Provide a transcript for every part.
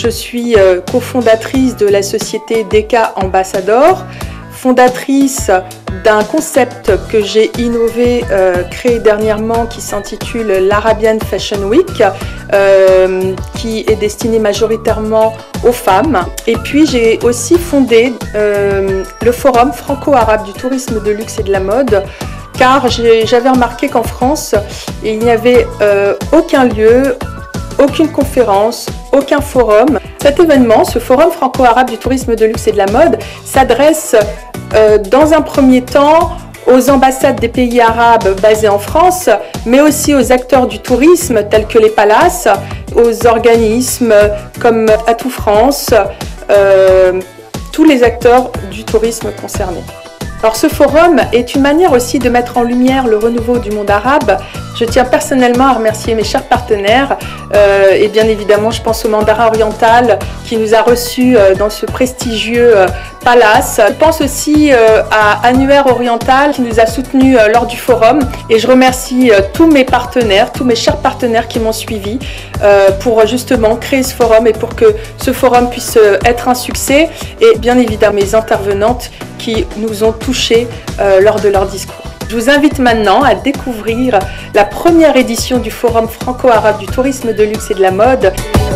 Je suis cofondatrice de la société Deka Ambassador, fondatrice d'un concept que j'ai innové, créé dernièrement, qui s'intitule l'Arabian Fashion Week, qui est destiné majoritairement aux femmes. Et puis j'ai aussi fondé le Forum franco-arabe du tourisme de luxe et de la mode, car j'avais remarqué qu'en France, il n'y avait aucun lieu, aucune conférence, aucun forum. Cet événement, ce Forum franco-arabe du tourisme de luxe et de la mode, s'adresse dans un premier temps aux ambassades des pays arabes basés en France, mais aussi aux acteurs du tourisme tels que les palaces, aux organismes comme Atout France, tous les acteurs du tourisme concernés. Alors ce forum est une manière aussi de mettre en lumière le renouveau du monde arabe. Je tiens personnellement à remercier mes chers partenaires et bien évidemment je pense au Mandarin Oriental qui nous a reçus dans ce prestigieux palace. Je pense aussi à Annuaire Oriental qui nous a soutenus lors du forum et je remercie tous mes partenaires, tous mes chers partenaires qui m'ont suivi pour justement créer ce forum et pour que ce forum puisse être un succès, et bien évidemment mes intervenantes qui nous ont touchés lors de leur discours. Je vous invite maintenant à découvrir la première édition du Forum franco-arabe du tourisme de luxe et de la mode.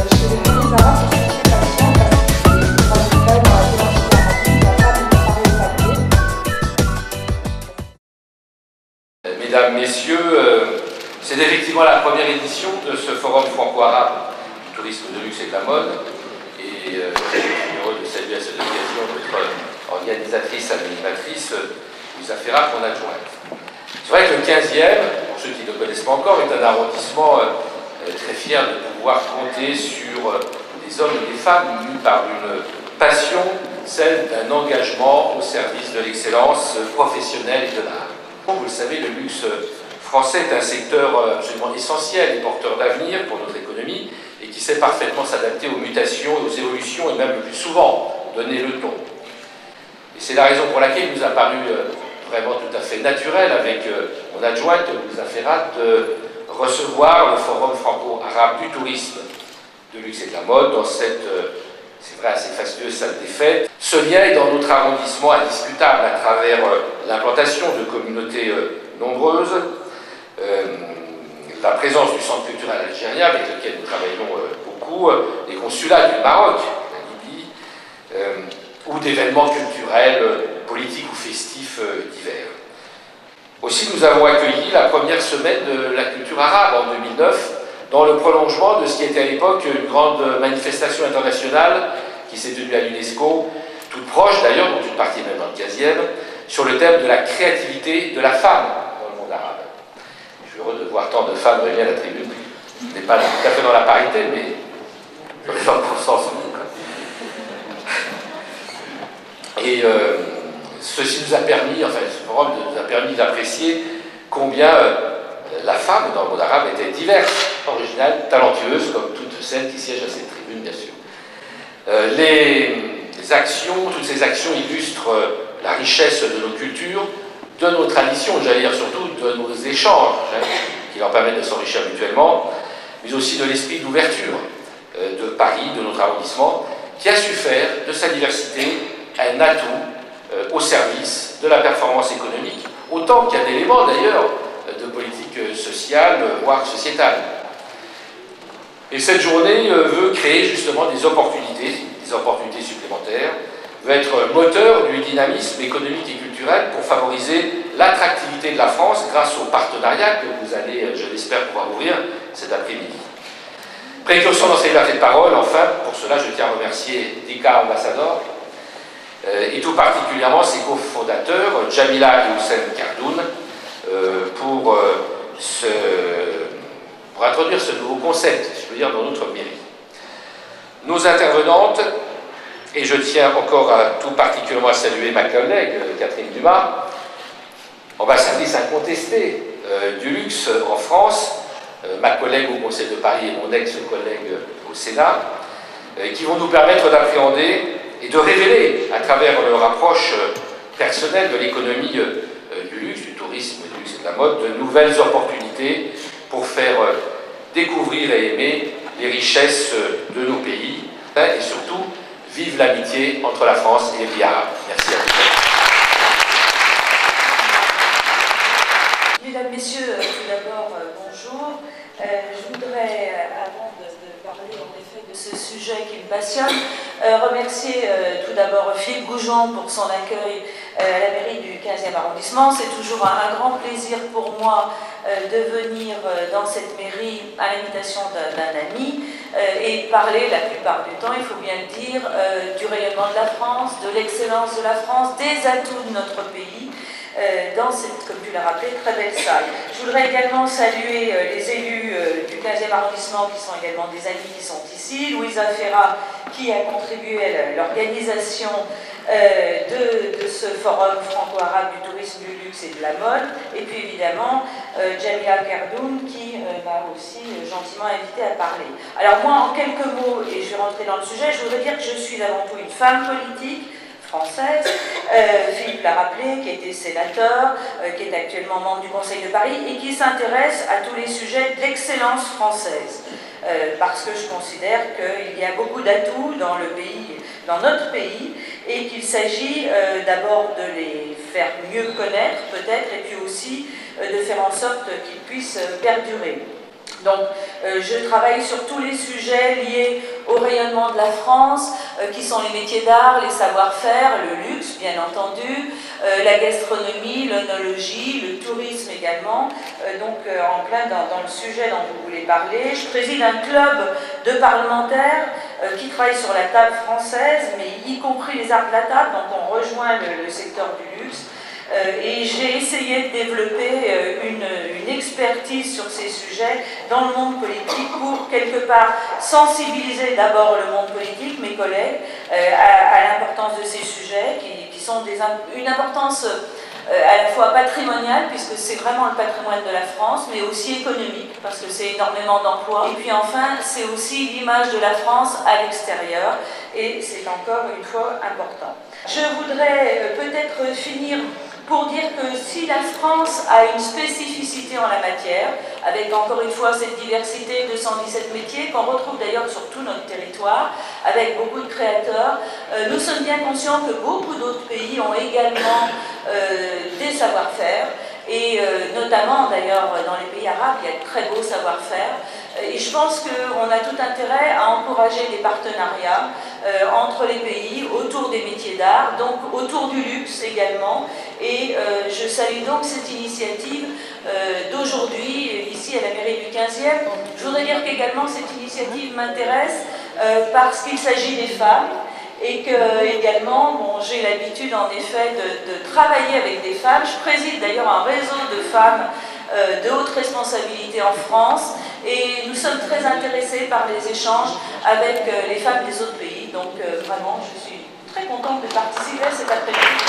Mesdames, Messieurs, c'est effectivement la première édition de ce Forum franco-arabe du tourisme de luxe et de la mode. Et je suis heureux de saluer à cette occasion notre organisatrice, animatrice, Louisa Ferrat, mon adjointe. C'est vrai que le 15e, pour ceux qui ne le connaissent pas encore, est un arrondissement très fier de pouvoir compter sur des hommes et des femmes mus par une passion, celle d'un engagement au service de l'excellence professionnelle et de l'art. Vous le savez, le luxe français est un secteur absolument essentiel et porteur d'avenir pour notre économie et qui sait parfaitement s'adapter aux mutations et aux évolutions et même le plus souvent donner le ton. Et c'est la raison pour laquelle il nous a paru vraiment tout à fait naturel avec mon adjointe Louisa Ferrat de recevoir le Forum franco-arabe du tourisme de luxe et de la mode dans cette, c'est vrai, assez fastueuse salle des fêtes. Ce lien est dans notre arrondissement indiscutable à travers l'implantation de communautés nombreuses, la présence du centre culturel algérien avec lequel nous travaillons beaucoup, les consulats du Maroc, la Libye, ou d'événements culturels, politiques ou festifs divers. Aussi, nous avons accueilli la première semaine de la culture arabe en 2009, dans le prolongement de ce qui était à l'époque une grande manifestation internationale qui s'est tenue à l'UNESCO, toute proche d'ailleurs, dont une partie même dans le 15e, sur le thème de la créativité de la femme dans le monde arabe. Je suis heureux de voir tant de femmes réunies à la tribune. Ce n'est pas tout à fait dans la parité, mais dans les 20% sans doute. Et ceci nous a permis, enfin ce forum nous a permis d'apprécier combien la femme dans le monde arabe était diverse, originale, talentueuse, comme toutes celles qui siègent à cette tribune, bien sûr. Toutes ces actions illustrent la richesse de nos cultures, de nos traditions, j'allais dire surtout de nos échanges, qui leur permettent de s'enrichir mutuellement, mais aussi de l'esprit d'ouverture de Paris, de notre arrondissement, qui a su faire de sa diversité un atout au service de la performance économique, autant qu'un élément d'ailleurs de politique sociale, voire sociétale. Et cette journée veut créer justement des opportunités supplémentaires, veut être moteur du dynamisme économique et culturel pour favoriser l'attractivité de la France grâce au partenariat que vous allez, je l'espère, pouvoir ouvrir cet après-midi. Précurseur dans ces libertés de parole, enfin, pour cela je tiens à remercier Deka Ambassador, et tout particulièrement ses cofondateurs, Jamila et Houssen Kardoun, pour introduire ce nouveau concept, si je veux dire, dans notre mairie. Nos intervenantes, et je tiens encore tout particulièrement à saluer ma collègue Catherine Dumas, ambassadrice incontestée du luxe en France, ma collègue au Conseil de Paris et mon ex-collègue au Sénat, qui vont nous permettre d'appréhender et de révéler, à travers leur approche personnelle de l'économie du luxe, du tourisme, du luxe et de la mode, de nouvelles opportunités pour faire découvrir et aimer les richesses de nos pays. Et surtout, vive l'amitié entre la France et les pays arabes. Merci à vous. Mesdames, Messieurs, tout d'abord, bonjour. Je voudrais, avant de parler en effet de ce sujet qui me passionne, remercier tout d'abord Philippe Goujon pour son accueil à la mairie du 15e arrondissement. C'est toujours un grand plaisir pour moi de venir dans cette mairie à l'invitation d'un ami et parler la plupart du temps, il faut bien le dire, du rayonnement de la France, de l'excellence de la France, des atouts de notre pays. Dans cette, comme tu l'as rappelé, très belle salle. Je voudrais également saluer les élus du 15e arrondissement qui sont également des amis qui sont ici, Louisa Ferra qui a contribué à l'organisation de ce forum franco-arabe du tourisme, du luxe et de la mode, et puis évidemment Jamila Kerdoun qui m'a aussi gentiment invité à parler. Alors moi, en quelques mots, et je vais rentrer dans le sujet, je voudrais dire que je suis avant tout une femme politique, française, Philippe l'a rappelé, qui a été sénateur, qui est actuellement membre du Conseil de Paris et qui s'intéresse à tous les sujets d'excellence française. Parce que je considère qu'il y a beaucoup d'atouts dans le pays, dans notre pays, et qu'il s'agit d'abord de les faire mieux connaître, peut-être, et puis aussi de faire en sorte qu'ils puissent perdurer. Donc, je travaille sur tous les sujets liés au rayonnement de la France, qui sont les métiers d'art, les savoir-faire, le luxe, bien entendu, la gastronomie, l'œnologie, le tourisme également, donc en plein dans le sujet dont vous voulez parler. Je préside un club de parlementaires qui travaillent sur la table française, mais y compris les arts de la table, donc on rejoint le secteur du luxe. Et j'ai essayé de développer une expertise sur ces sujets dans le monde politique pour quelque part sensibiliser d'abord le monde politique, mes collègues, à l'importance de ces sujets qui sont une importance à la fois patrimoniale, puisque c'est vraiment le patrimoine de la France, mais aussi économique, parce que c'est énormément d'emplois. Et puis enfin, c'est aussi l'image de la France à l'extérieur, et c'est encore une fois important. Je voudrais peut-être finir pour dire que si la France a une spécificité en la matière, avec encore une fois cette diversité de 117 métiers qu'on retrouve d'ailleurs sur tout notre territoire, avec beaucoup de créateurs, nous sommes bien conscients que beaucoup d'autres pays ont également des savoir-faire, et notamment d'ailleurs dans les pays arabes, il y a de très beaux savoir-faire. Et je pense qu'on a tout intérêt à encourager des partenariats entre les pays autour des métiers d'art, donc autour du luxe également. Et je salue donc cette initiative d'aujourd'hui, ici à la mairie du 15e. Je voudrais dire qu'également cette initiative m'intéresse parce qu'il s'agit des femmes. Et que également, bon, j'ai l'habitude en effet de travailler avec des femmes. Je préside d'ailleurs un réseau de femmes de haute responsabilité en France et nous sommes très intéressés par les échanges avec les femmes des autres pays. Donc vraiment, je suis très contente de participer à cet après-midi.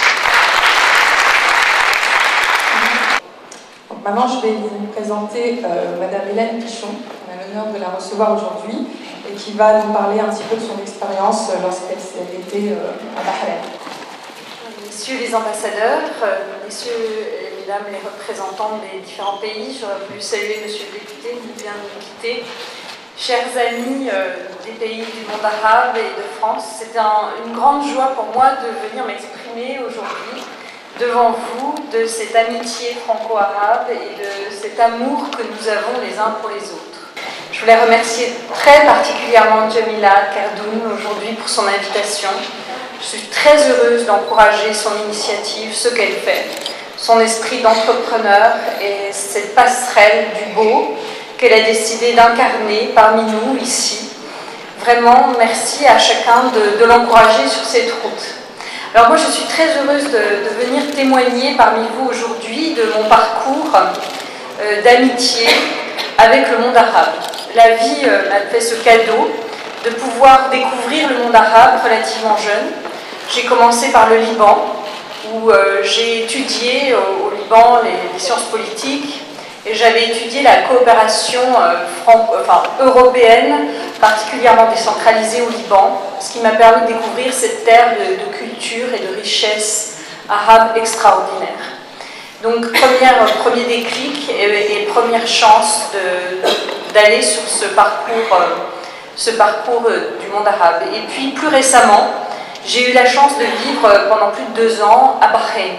Maintenant, je vais vous présenter Madame Hélène Pichon. On a l'honneur de la recevoir aujourd'hui et qui va nous parler un petit peu de son expérience lorsqu'elle était à Bahreïn. Messieurs les ambassadeurs, messieurs et mesdames les représentants des différents pays, j'aurais voulu saluer monsieur le député qui vient de nous quitter. Chers amis des pays du monde arabe et de France, c'est une grande joie pour moi de venir m'exprimer aujourd'hui devant vous de cette amitié franco-arabe et de cet amour que nous avons les uns pour les autres. Je voulais remercier très particulièrement Jamila Kerdoun aujourd'hui pour son invitation. Je suis très heureuse d'encourager son initiative, ce qu'elle fait, son esprit d'entrepreneur et cette passerelle du beau qu'elle a décidé d'incarner parmi nous ici. Vraiment, merci à chacun de l'encourager sur cette route. Alors moi, je suis très heureuse de venir témoigner parmi vous aujourd'hui de mon parcours d'amitié avec le monde arabe. La vie m'a fait ce cadeau de pouvoir découvrir le monde arabe relativement jeune. J'ai commencé par le Liban, où j'ai étudié au Liban les sciences politiques, et j'avais étudié la coopération européenne, particulièrement décentralisée au Liban, ce qui m'a permis de découvrir cette terre de culture et de richesse arabe extraordinaire. Donc, premier déclic et première chance d'aller sur ce parcours ce parcours du monde arabe. Et puis plus récemment, j'ai eu la chance de vivre pendant plus de 2 ans à Bahreïn,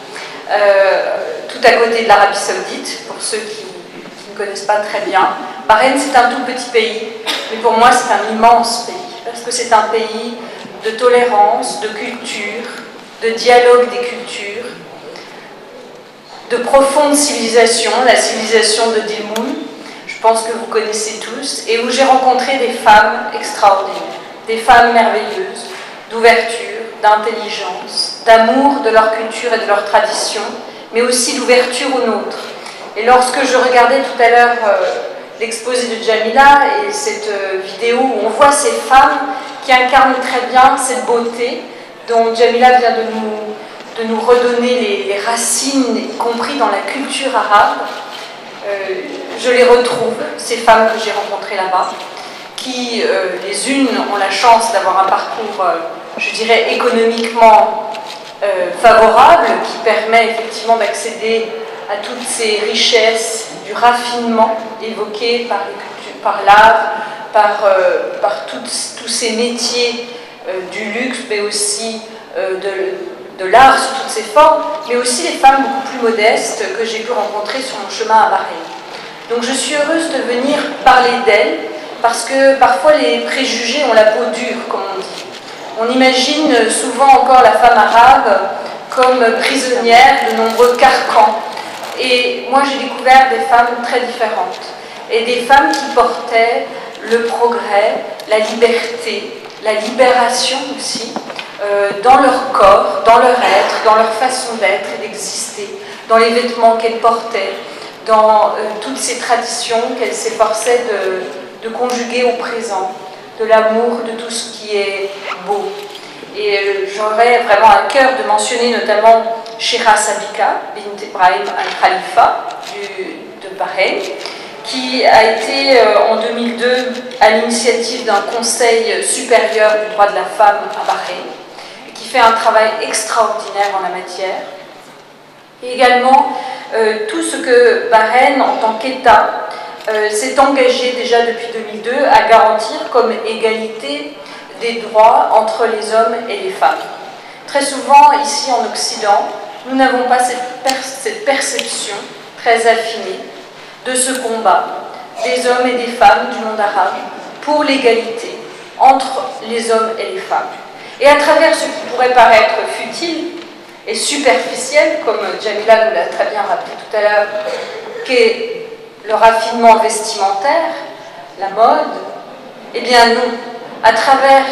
tout à côté de l'Arabie Saoudite, pour ceux qui ne connaissent pas très bien. Bahreïn, c'est un tout petit pays, mais pour moi, c'est un immense pays, parce que c'est un pays de tolérance, de culture, de dialogue des cultures, de profonde civilisation, la civilisation de Dilmun, je pense que vous connaissez tous, et où j'ai rencontré des femmes extraordinaires, des femmes merveilleuses, d'ouverture, d'intelligence, d'amour de leur culture et de leur tradition, mais aussi d'ouverture aux nôtres. Et lorsque je regardais tout à l'heure l'exposé de Jamila et cette vidéo où on voit ces femmes qui incarnent très bien cette beauté dont Jamila vient de nous redonner les racines, y compris dans la culture arabe, je les retrouve, ces femmes que j'ai rencontrées là-bas, qui, les unes, ont la chance d'avoir un parcours, je dirais, économiquement favorable, qui permet effectivement d'accéder à toutes ces richesses du raffinement évoqué par l'art, par tous ces métiers du luxe, mais aussi de l'art sous toutes ses formes, mais aussi les femmes beaucoup plus modestes que j'ai pu rencontrer sur mon chemin à Bahreïn. Donc je suis heureuse de venir parler d'elles, parce que parfois les préjugés ont la peau dure, comme on dit. On imagine souvent encore la femme arabe comme prisonnière de nombreux carcans. Et moi j'ai découvert des femmes très différentes, et des femmes qui portaient le progrès, la liberté, la libération aussi, dans leur corps, dans leur être, dans leur façon d'être et d'exister, dans les vêtements qu'elles portaient, dans toutes ces traditions qu'elles s'efforçaient de conjuguer au présent, de l'amour, de tout ce qui est beau. Et j'aurais vraiment à cœur de mentionner notamment Sheikha Sabika bint Ibrahim al-Khalifa de Bahreïn, qui a été en 2002 à l'initiative d'un conseil supérieur du droit de la femme à Bahreïn, qui fait un travail extraordinaire en la matière. Et également tout ce que Bahreïn, en tant qu'État, s'est engagé déjà depuis 2002 à garantir comme égalité des droits entre les hommes et les femmes. Très souvent, ici en Occident, nous n'avons pas cette perception très affinée de ce combat des hommes et des femmes du monde arabe pour l'égalité entre les hommes et les femmes. Et à travers ce qui pourrait paraître futile et superficiel, comme Jamila nous l'a très bien rappelé tout à l'heure, qu'est le raffinement vestimentaire, la mode, eh bien non, à travers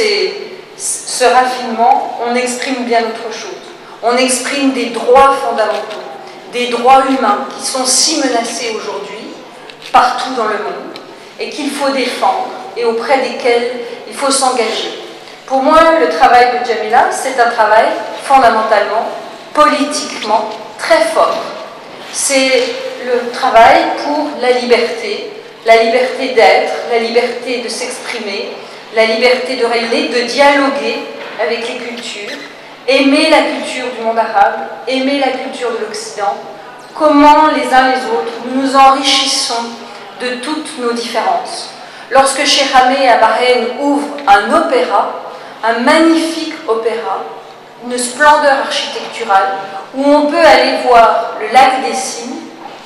ce raffinement, on exprime bien autre chose. On exprime des droits fondamentaux, des droits humains qui sont si menacés aujourd'hui, partout dans le monde, et qu'il faut défendre, et auprès desquels il faut s'engager. Pour moi, le travail de Jamila, c'est un travail fondamentalement, politiquement, très fort. C'est le travail pour la liberté d'être, la liberté de s'exprimer, la liberté de rayonner, de dialoguer avec les cultures, aimer la culture du monde arabe, aimer la culture de l'Occident, comment les uns les autres nous nous enrichissons de toutes nos différences. Lorsque Sheikhameh à Bahreïn ouvre un opéra, un magnifique opéra, une splendeur architecturale, où on peut aller voir le lac des Cygnes,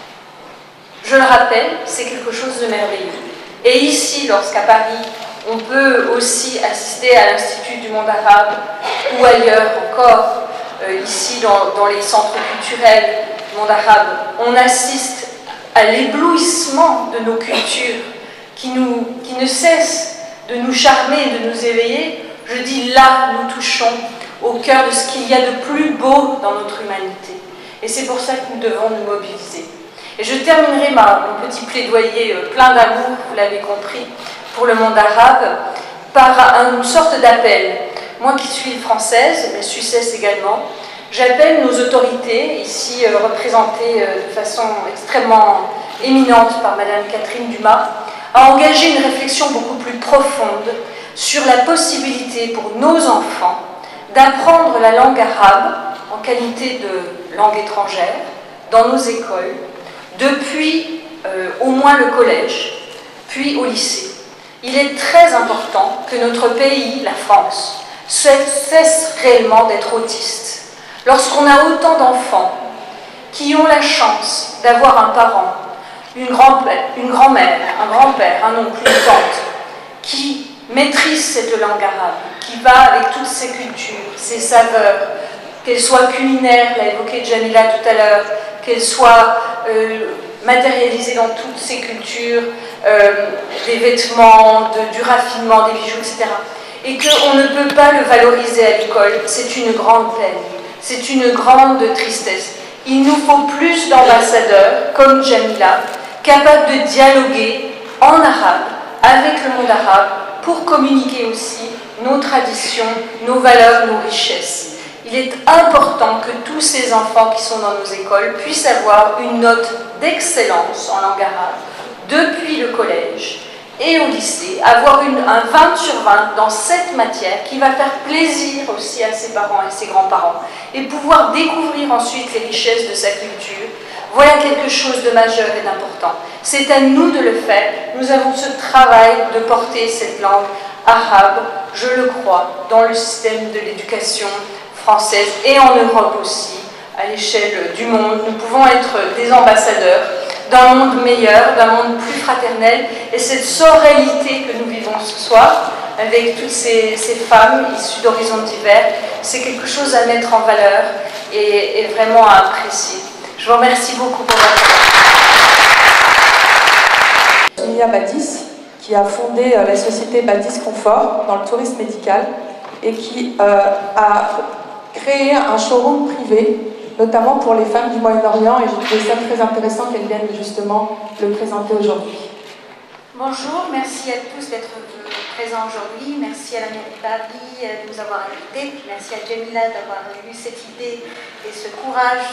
je le rappelle, c'est quelque chose de merveilleux. Et ici, lorsqu'à Paris, on peut aussi assister à l'Institut du monde arabe, ou ailleurs encore, ici dans les centres culturels du monde arabe, on assiste à l'éblouissement de nos cultures qui ne cessent de nous charmer et de nous éveiller. Je dis là, nous touchons au cœur de ce qu'il y a de plus beau dans notre humanité. Et c'est pour ça que nous devons nous mobiliser. Et je terminerai mon petit plaidoyer plein d'amour, vous l'avez compris, pour le monde arabe, par une sorte d'appel. Moi qui suis française, mais suissesse également, j'appelle nos autorités, ici représentées de façon extrêmement éminente par Madame Catherine Dumas, à engager une réflexion beaucoup plus profonde sur la possibilité pour nos enfants d'apprendre la langue arabe en qualité de langue étrangère dans nos écoles, depuis au moins le collège, puis au lycée. Il est très important que notre pays, la France, cesse réellement d'être autiste. Lorsqu'on a autant d'enfants qui ont la chance d'avoir un parent, une grand-mère, un grand-père, un oncle, une tante, qui maîtrise cette langue arabe, qui va avec toutes ses cultures, ses saveurs, qu'elles soient culinaires, l'a évoqué Jamila tout à l'heure, qu'elles soient matérialisées dans toutes ces cultures, des vêtements, du raffinement, des bijoux, etc. Et qu'on ne peut pas le valoriser à l'école, c'est une grande peine, c'est une grande tristesse. Il nous faut plus d'ambassadeurs comme Jamila, capables de dialoguer en arabe, avec le monde arabe, pour communiquer aussi nos traditions, nos valeurs, nos richesses. Il est important que tous ces enfants qui sont dans nos écoles puissent avoir une note d'excellence en langue arabe depuis le collège et au lycée, avoir un 20 sur 20 dans cette matière qui va faire plaisir aussi à ses parents et ses grands-parents et pouvoir découvrir ensuite les richesses de sa culture. Voilà quelque chose de majeur et d'important. C'est à nous de le faire. Nous avons ce travail de porter cette langue arabe, je le crois, dans le système de l'éducation française et en Europe aussi, à l'échelle du monde. Nous pouvons être des ambassadeurs d'un monde meilleur, d'un monde plus fraternel. Et cette sororité que nous vivons ce soir, avec toutes ces femmes issues d'horizons divers, c'est quelque chose à mettre en valeur et vraiment à apprécier. Je vous remercie beaucoup pour votre attention. Sonia Badis, qui a fondé la société Badis Confort dans le tourisme médical et qui a créé un showroom privé, notamment pour les femmes du Moyen-Orient, et j'ai trouvé ça très intéressant qu'elle vienne justement le présenter aujourd'hui. Bonjour, merci à tous d'être présents aujourd'hui, merci à la mairie de Paris de nous avoir invités, merci à Jamila d'avoir eu cette idée et ce courage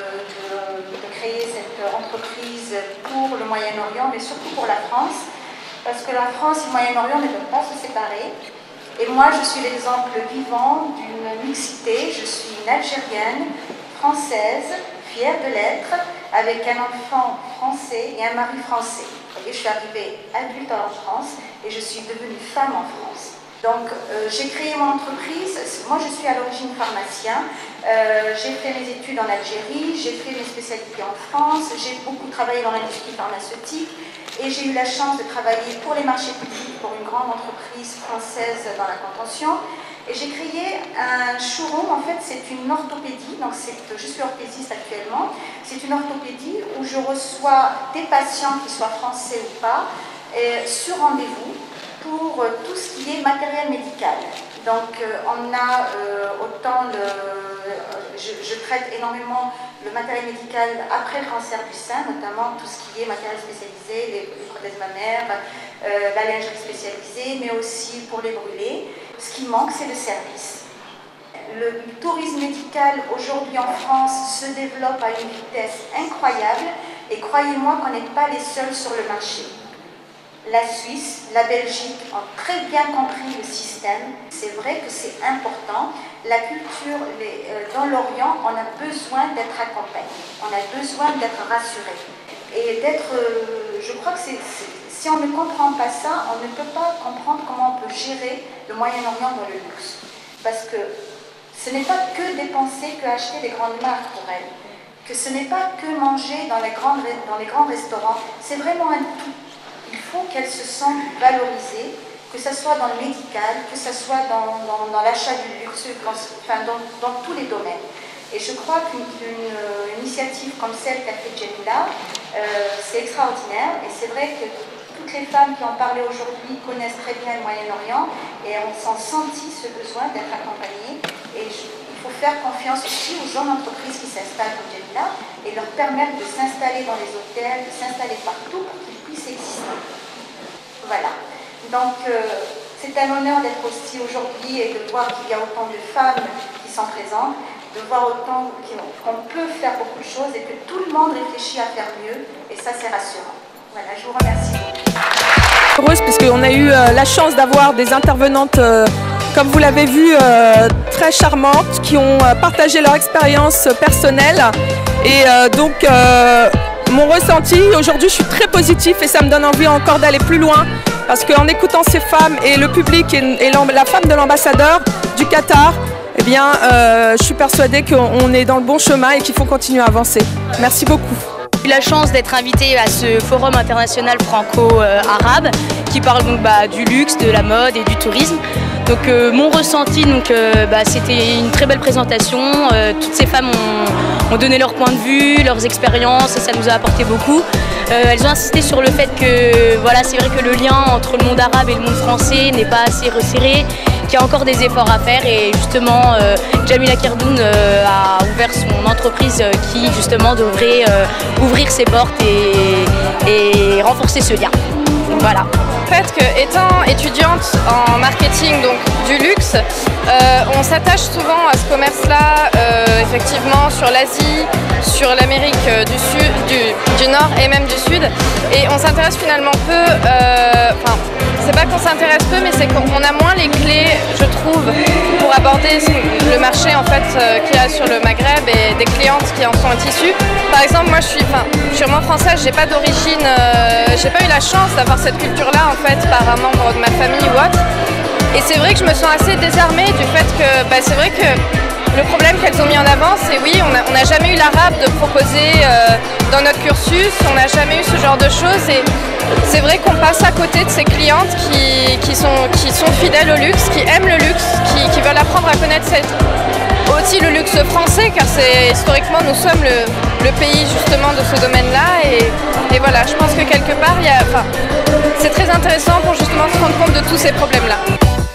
de créer cette entreprise pour le Moyen-Orient, mais surtout pour la France, parce que la France et le Moyen-Orient ne peuvent pas se séparer. Et moi, je suis l'exemple vivant d'une mixité. Je suis une Algérienne, française, fière de l'être, avec un enfant français et un mari français. Vous voyez, je suis arrivée adulte en France et je suis devenue femme en France. Donc, j'ai créé mon entreprise. Moi, je suis à l'origine pharmacien. J'ai fait mes études en Algérie, j'ai fait mes spécialités en France, j'ai beaucoup travaillé dans l'industrie pharmaceutique. Et j'ai eu la chance de travailler pour les marchés publics, pour une grande entreprise française dans la contention. Et j'ai créé un showroom, en fait c'est une orthopédie, donc je suis orthésiste actuellement. C'est une orthopédie où je reçois des patients, qu'ils soient français ou pas, sur rendez-vous pour tout ce qui est matériel médical. Donc on a autant je traite énormément le matériel médical après le cancer du sein, notamment tout ce qui est matériel spécialisé, les prothèses mammaires, la lingerie spécialisée, mais aussi pour les brûlés. Ce qui manque, c'est le service. Le tourisme médical aujourd'hui en France se développe à une vitesse incroyable et croyez-moi qu'on n'est pas les seuls sur le marché. La Suisse, la Belgique ont très bien compris le système. C'est vrai que c'est important. La culture, dans l'Orient, on a besoin d'être accompagné. On a besoin d'être rassuré. Et je crois que si on ne comprend pas ça, on ne peut pas comprendre comment on peut gérer le Moyen-Orient dans le luxe. Parce que ce n'est pas que dépenser, que acheter des grandes marques pour elles. Que ce n'est pas que manger dans les grands restaurants. C'est vraiment un tout. Il faut qu'elles se sentent valorisées, que ce soit dans le médical, que ce soit dans l'achat du luxe, enfin dans tous les domaines. Et je crois qu'une initiative comme celle qu'a fait Jamila, c'est extraordinaire. Et c'est vrai que toutes les femmes qui en parlaient aujourd'hui connaissent très bien le Moyen-Orient et ont senti ce besoin d'être accompagnées. Et il faut faire confiance aussi aux jeunes entreprises qui s'installent comme Jamila et leur permettre de s'installer dans les hôtels, de s'installer partout pour qu'ils puissent exister. Voilà. Donc, c'est un honneur d'être aussi aujourd'hui et de voir qu'il y a autant de femmes qui sont présentes, de voir autant qu'on peut faire beaucoup de choses et que tout le monde réfléchit à faire mieux. Et ça, c'est rassurant. Voilà, je vous remercie. Heureuse puisqu'on a eu la chance d'avoir des intervenantes, comme vous l'avez vu, très charmantes, qui ont partagé leur expérience personnelle. Et donc, mon ressenti, aujourd'hui je suis très positif et ça me donne envie encore d'aller plus loin parce qu'en écoutant ces femmes et le public et la femme de l'ambassadeur du Qatar, eh bien, je suis persuadée qu'on est dans le bon chemin et qu'il faut continuer à avancer. Merci beaucoup. J'ai eu la chance d'être invitée à ce forum international franco-arabe qui parle donc du luxe, de la mode et du tourisme. Donc mon ressenti, c'était une très belle présentation. Toutes ces femmes ont donné leur point de vue, leurs expériences et ça nous a apporté beaucoup. Elles ont insisté sur le fait que c'est vrai que le lien entre le monde arabe et le monde français n'est pas assez resserré, qu'il y a encore des efforts à faire et justement Jamila Khirdoun a ouvert son entreprise qui justement devrait ouvrir ses portes et renforcer ce lien. Donc, voilà. En fait, étant étudiante en marketing donc du luxe, on s'attache souvent à ce commerce-là, effectivement sur l'Asie, sur l'Amérique du Nord et même du Sud. Et on s'intéresse finalement peu, c'est pas qu'on s'intéresse peu, mais c'est qu'on a moins les clés, je trouve, pour aborder le marché en fait qu'il y a sur le Maghreb et des clientes qui en sont issues. Par exemple, moi je suis vraiment française, j'ai pas d'origine, j'ai pas eu la chance d'avoir cette culture-là en fait par un membre de ma famille ou autre. Et c'est vrai que je me sens assez désarmée du fait que c'est vrai que le problème qu'elles ont mis en avant, c'est oui, on n'a jamais eu l'arabe de proposer dans notre cursus, on n'a jamais eu ce genre de choses et c'est vrai qu'on passe à côté de ces clientes qui sont fidèles au luxe, qui aiment le luxe, qui veulent apprendre à connaître aussi le luxe français car historiquement nous sommes le pays justement de ce domaine-là et voilà, je pense que quelque part c'est très intéressant pour justement se rendre compte de tous ces problèmes-là.